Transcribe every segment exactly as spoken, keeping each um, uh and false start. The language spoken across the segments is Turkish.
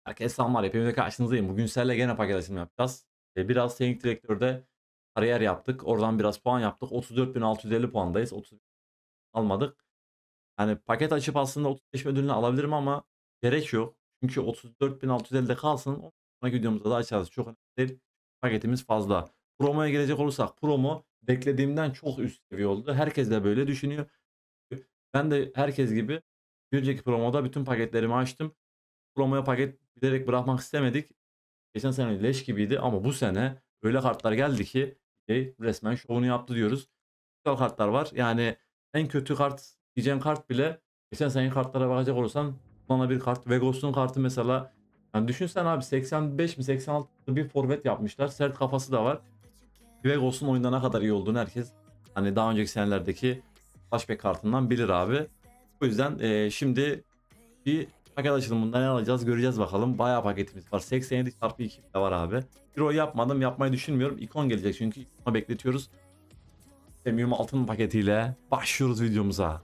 Herkese selamlar. Hepinize karşınızdayım. Bugün sizlerle gene paket açılımı yapacağız. E, biraz teknik direktörde kariyer yaptık. Oradan biraz puan yaptık. otuz dört bin altı yüz elli puandayız. otuz almadık. Yani paket açıp aslında otuz beş ödülünü alabilirim ama gerek yok. Çünkü otuz dört bin altı yüz ellide kalsın. Sonraki videomuzda da açarız. Çok önemli değil. Paketimiz fazla. Promo'ya gelecek olursak promo beklediğimden çok üst seviye oldu. Herkes de böyle düşünüyor. Ben de herkes gibi bir önceki promoda bütün paketlerimi açtım. Promoya paket bilerek bırakmak istemedik. Geçen sene leş gibiydi ama bu sene öyle kartlar geldi ki şey, resmen şovunu yaptı diyoruz. Güzel kartlar var. Yani en kötü kart diyeceğim kart bile geçen seneki kartlara bakacak olursan bana bir kart. Vegos'un kartı mesela. Yani düşünsen abi seksen beş mi seksen altı bir forvet yapmışlar. Sert kafası da var. Vegos'un oyunda ne kadar iyi olduğunu herkes hani daha önceki senelerdeki flashback kartından bilir abi. O yüzden eee, şimdi bir paket açılımında ne alacağız göreceğiz bakalım. Bayağı paketimiz var. seksen yedi çarpı iki de var abi. Euro yapmadım, yapmayı düşünmüyorum. İkon gelecek çünkü ikonu bekletiyoruz. Premium altın paketiyle başlıyoruz videomuza.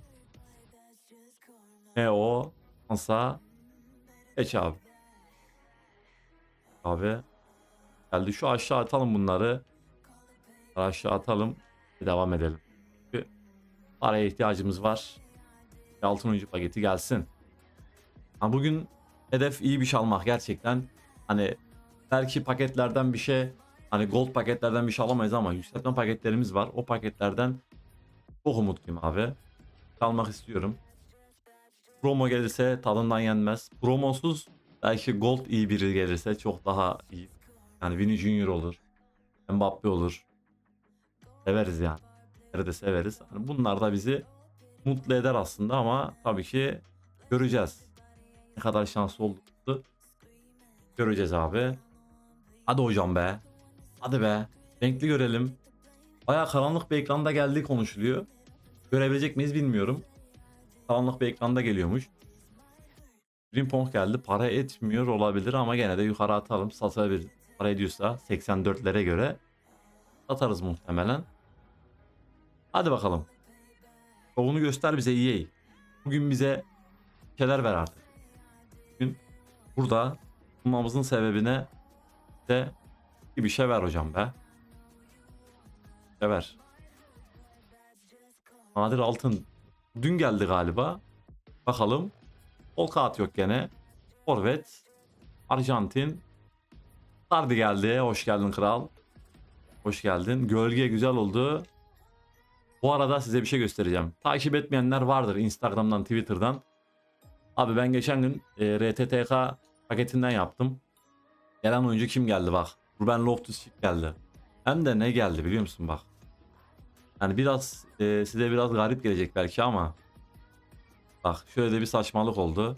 E o Ansa geç abi. Abi geldi, şu aşağı atalım bunları. Aşağı atalım. Bir devam edelim. Çünkü paraya ihtiyacımız var. Bir altın oyuncu paketi gelsin. Ha, bugün hedef iyi bir şey almak gerçekten. Hani belki paketlerden bir şey, hani gold paketlerden bir şey alamayız ama yükseltme paketlerimiz var. O paketlerden çok umutluyum abi. Almak istiyorum. Promo gelirse tadından yenmez. Promosuz belki gold iyi biri gelirse çok daha iyi. Yani Vini Junior olur. Mbappe olur. Severiz yani. Nerede severiz. Hani bunlar da bizi mutlu eder aslında ama tabii ki göreceğiz. Ne kadar şanslı olduğumuzu göreceğiz abi. Hadi hocam be. Hadi be. Renkli görelim. Baya karanlık bir ekranda geldiği konuşuluyor. Görebilecek miyiz bilmiyorum. Karanlık bir ekranda geliyormuş. Frimpong geldi. Para etmiyor olabilir ama gene de yukarı atalım. Satabilir. Para ediyorsa seksen dörtlere göre satarız muhtemelen. Hadi bakalım. Şovunu göster bize E A. Bugün bize şeyler ver artık. Bugün burada bulmamızın sebebine de bir şey ver hocam be. Bir şey ver. Nadir altın. Dün geldi galiba. Bakalım. Volkat yok gene. Forvet. Arjantin. Sardi geldi. Hoş geldin kral. Hoş geldin. Gölge güzel oldu. Bu arada size bir şey göstereceğim. Takip etmeyenler vardır Instagram'dan, Twitter'dan. Abi ben geçen gün e, R T T K paketinden yaptım. Gelen oyuncu kim geldi bak. Ruben Loftus-Cheek geldi. Hem de ne geldi biliyor musun bak. Yani biraz e, size biraz garip gelecek belki ama bak şöyle de bir saçmalık oldu.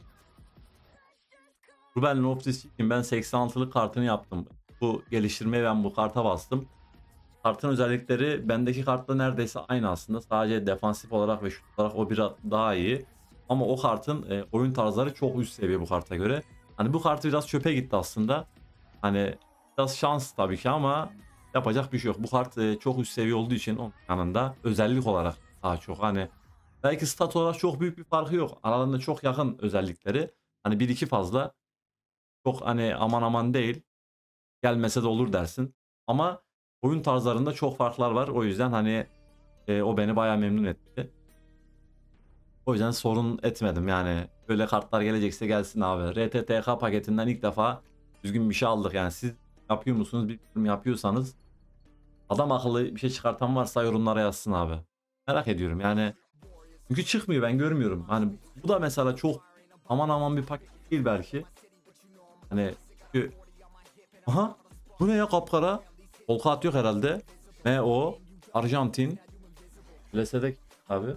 Ruben Loftus-Cheek'in ben seksen altılık kartını yaptım. Bu geliştirmeye ben bu karta bastım. Kartın özellikleri bendeki kartla neredeyse aynı aslında. Sadece defansif olarak ve şut olarak o biraz daha iyi. Ama o kartın e, oyun tarzları çok üst seviye bu karta göre. Hani bu kartı biraz çöpe gitti aslında. Hani biraz şans tabii ki ama yapacak bir şey yok. Bu kart e, çok üst seviye olduğu için onun yanında özellik olarak daha çok hani belki stat olarak çok büyük bir farkı yok. Aralarında çok yakın özellikleri. Hani bir iki fazla. Çok hani aman aman değil. Gelmese de olur dersin. Ama oyun tarzlarında çok farklar var. O yüzden hani e, o beni bayağı memnun etti. O yüzden sorun etmedim yani. Böyle kartlar gelecekse gelsin abi. R T T K paketinden ilk defa düzgün bir şey aldık. Yani siz yapıyor musunuz bilmiyorum, yapıyorsanız adam akıllı bir şey çıkartan varsa yorumlara yazsın abi. Merak ediyorum yani. Çünkü çıkmıyor, ben görmüyorum. Hani bu da mesela çok aman aman bir paket değil belki. Hani çünkü aha, bu ne ya, kapkara? Volkat yok herhalde. M O Arjantin. L S D abi.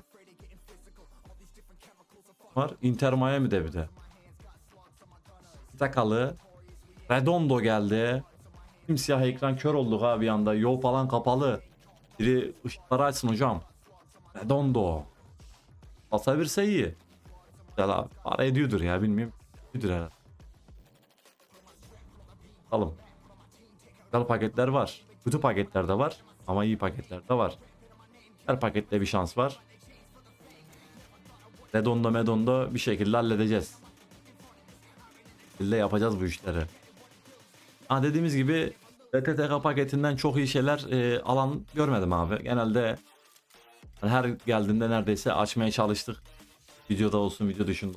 Var. Inter Miami'de bir de. Sakalı. Redondo geldi. Simsiyah ekran, kör olduk abi bir anda. Yol falan kapalı. Biri ışıkları açsın hocam. Redondo. Basabilse iyi. Güzel abi. Para ediyordur ya, bilmiyorum. Ediyordur herhalde. Alım. Güzel paketler var. Kötü paketler de var. Ama iyi paketler de var. Her pakette bir şans var. Redondo Medondo bir şekilde halledeceğiz. şekilde yapacağız bu işleri. Ha, dediğimiz gibi B T T K paketinden çok iyi şeyler e, alan görmedim abi. Genelde her geldiğinde neredeyse açmaya çalıştık. Videoda olsun, video dışında.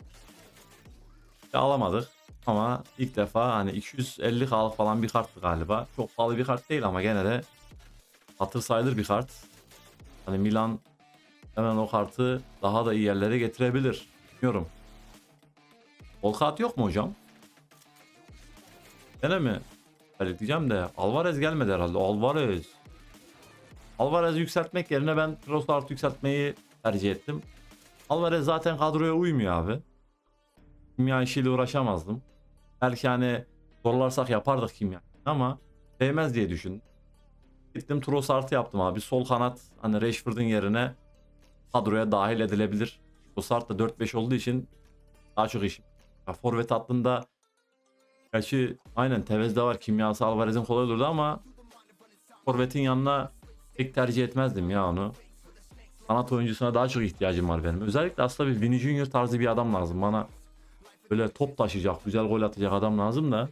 Alamadık ama ilk defa hani iki yüz elli K'lık falan bir karttı galiba. Çok pahalı bir kart değil ama gene de hatır sayılır bir kart. Hani Milan hemen o kartı daha da iyi yerlere getirebilir. Bilmiyorum. Bol kart yok mu hocam? Gene mi? Öyle diyeceğim de Alvarez gelmedi herhalde. Alvarez. Alvarez'i yükseltmek yerine ben Trossard yükseltmeyi tercih ettim. Alvarez zaten kadroya uymuyor abi. Kimya işiyle uğraşamazdım. Belki hani zorlarsak yapardık kimya ama değmez diye düşündüm. Gittim Trossard'ı yaptım abi. Sol kanat hani Rashford'un yerine kadroya dahil edilebilir. Trossard da dört beş olduğu için daha çok işim. Ya forvet hattında gerçi aynen Tevez'de var. Kimyası Alvarez'in kolay olurdu ama forvetin yanına pek tercih etmezdim ya onu. Kanat oyuncusuna daha çok ihtiyacım var benim. Özellikle aslında bir Vini Junior tarzı bir adam lazım. Bana böyle top taşıyacak, güzel gol atacak adam lazım da.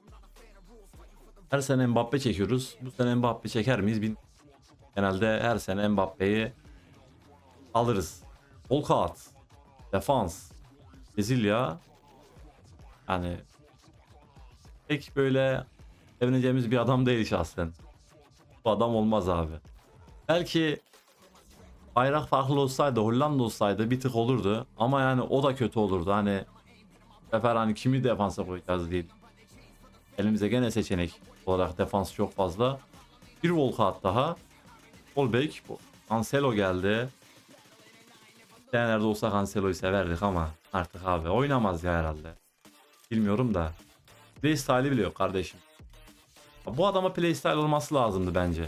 Her sene Mbappe çekiyoruz. Bu sene Mbappe çeker miyiz? Bin... Genelde her sene Mbappe'yi alırız. Volkat, defans, Brezilya. Yani pek böyle sevineceğimiz bir adam değil şahsen. Bu adam olmaz abi. Belki bayrak farklı olsaydı, Hollanda olsaydı bir tık olurdu. Ama yani o da kötü olurdu. Hani bu sefer hani kimi defansa koyacağız diye. Elimize gene seçenek olarak defans çok fazla. Bir Volkat daha. Holbeck, Cancelo geldi. Nerede olsa Cancelo'yu severdik ama artık abi oynamaz ya herhalde. Bilmiyorum da. Playstyle'i bile yok kardeşim. Bu adama playstyle olması lazımdı bence.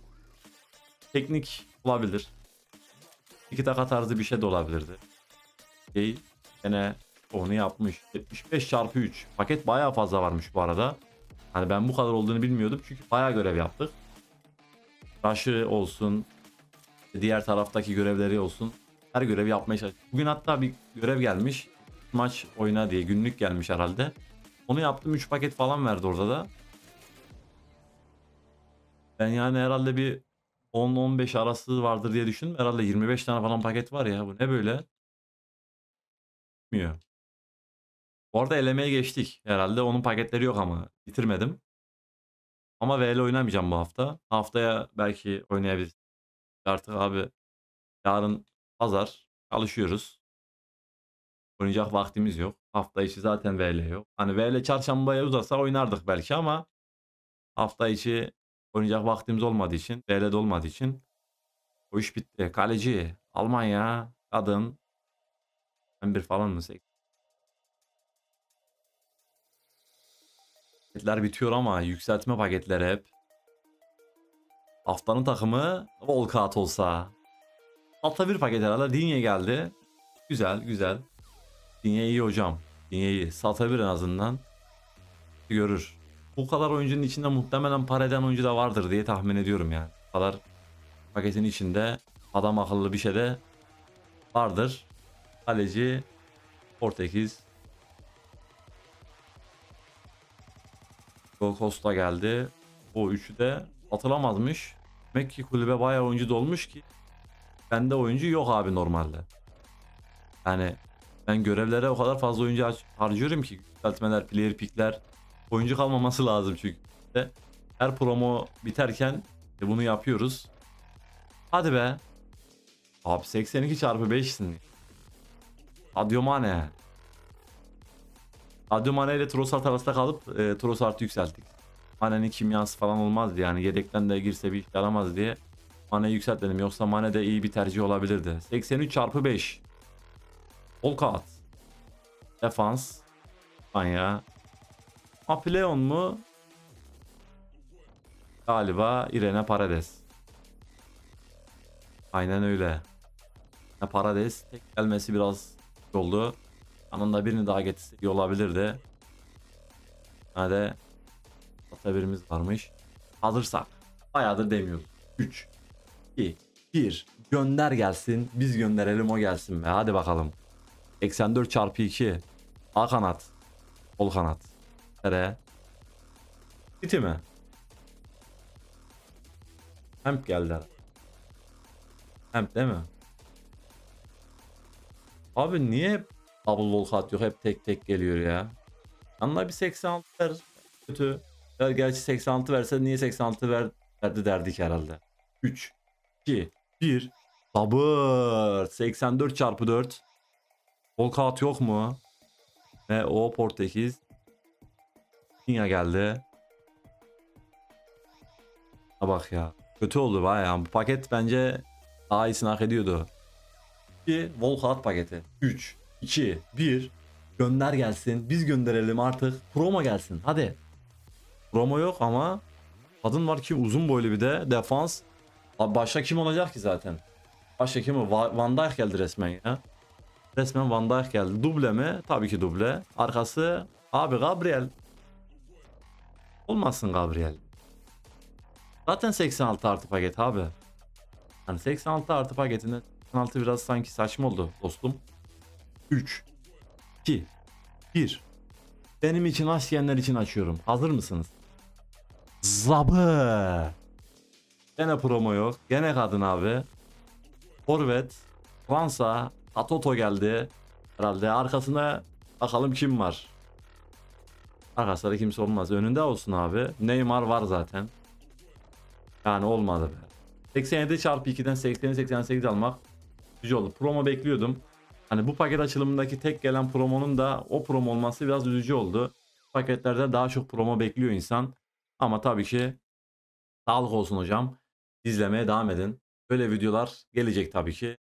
Teknik olabilir. İki taka tarzı bir şey de olabilirdi. Şey, gene onu yapmış. yetmiş beş çarpı üç. Paket bayağı fazla varmış bu arada. Hani ben bu kadar olduğunu bilmiyordum çünkü bayağı görev yaptık. Rush'ı olsun, diğer taraftaki görevleri olsun. Her görevi yapmaya çalıştık. Bugün hatta bir görev gelmiş. Maç oyna diye günlük gelmiş herhalde. Onu yaptım, üç paket falan verdi orada da. Ben yani herhalde bir on on beş arası vardır diye düşündüm. Herhalde yirmi beş tane falan paket var ya. Bu ne böyle? Bilmiyorum. Bu arada elemeye geçtik. Herhalde onun paketleri yok ama bitirmedim. Ama V L oynamayacağım bu hafta. Haftaya belki oynayabiliriz. Artık abi yarın pazar çalışıyoruz. Oynayacak vaktimiz yok. Hafta içi zaten V L yok. Hani V L çarşambaya uzatsa oynardık belki ama hafta içi oynayacak vaktimiz olmadığı için, V L'de olmadığı için o iş bitti. Kaleci Almanya kadın on bir falan mı? Paketler bitiyor ama yükseltme paketleri hep. Haftanın takımı Volkat olsa. Altta bir paket herhalde. Digne geldi. Güzel güzel. Digne iyi hocam. Digne iyi. Salta bir en azından. Görür. Bu kadar oyuncunun içinde muhtemelen para eden oyuncu da vardır diye tahmin ediyorum yani. Bu kadar paketin içinde adam akıllı bir şey de vardır. Kaleci Portekiz. Gol Costa geldi. O üçü de atılamazmış. Demek ki kulübe bayağı oyuncu dolmuş ki bende oyuncu yok abi normalde. Yani ben görevlere o kadar fazla oyuncu harcıyorum ki yükseltmeler, player pickler, oyuncu kalmaması lazım çünkü. İşte her promo biterken bunu yapıyoruz. Hadi be. Abi seksen iki çarpı beşsin. Sadio Mane. Sadio Mane ile Trossard arasında kalıp e, Trossard'ı yükselttik. Mane'nin kimyası falan olmazdı yani yedekten de girse bir iş yaramaz diye Mane'yi yükseltmedim. Yoksa Mane de iyi bir tercih olabilirdi. seksen üç çarpı beş. Volkat. Defans. Manya. Apleon mu? Galiba Irene Paredes. Aynen öyle. Paredes tek gelmesi biraz oldu. Yanında birini daha getirse iyi olabilirdi. Hadi. Hatta birimiz varmış. Alırsak. Bayağıdır demiyoruz. üç, iki, bir. Gönder gelsin. Biz gönderelim o gelsin be. Hadi bakalım. seksen dört çarpı iki. A kanat. Sol kanat. Nereye? City mi? Hemp geldi. Hemp değil mi? Abi niye hep double walkout yok? Hep tek tek geliyor ya. Yanına bir seksen altı ver. Kötü. Ya gerçi seksen altı verse niye seksen altı ver, verdi derdik herhalde. üç, iki, bir. Sabır. seksen dört çarpı dört. Walkout yok mu? Ve o Portekiz. Yine geldi. Ha bak ya. Kötü oldu bayağı. Bu paket bence daha iyisini hak ediyordu. Bir Walkout paketi. üç, iki, bir. Gönder gelsin. Biz gönderelim artık. Promo gelsin. Hadi. Promo yok ama kadın var ki uzun boylu bir de defans. Abi başka kim olacak ki zaten? Başka kim o? Va- Van Dijk geldi resmen ya. Resmen Van Dijk geldi. Duble mi? Tabii ki duble. Arkası abi Gabriel. Olmasın Gabriel. Zaten seksen altı artı paket abi. Hani seksen altı artı paketinde seksen altı biraz sanki saçma oldu dostum. üç, iki, bir. Benim için aç diyenler için açıyorum. Hazır mısınız? Zabı. Gene promo yok. Gene kadın abi. Forvet. Fransa. Atoto geldi. Herhalde arkasında bakalım kim var. Arkasında kimse olmaz. Önünde olsun abi. Neymar var zaten. Yani olmadı be. seksen yedi çarpı ikiden seksen seksen sekiz almak güzel oldu. Promo bekliyordum. Hani bu paket açılımındaki tek gelen promonun da o promo olması biraz üzücü oldu. Paketlerde daha çok promo bekliyor insan. Ama tabii ki sağlık olsun hocam. İzlemeye devam edin. Böyle videolar gelecek tabii ki.